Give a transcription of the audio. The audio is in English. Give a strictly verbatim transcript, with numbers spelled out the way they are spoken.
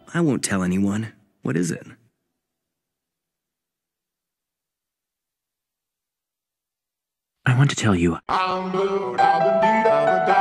I won't tell anyone. What is it? I want to tell you.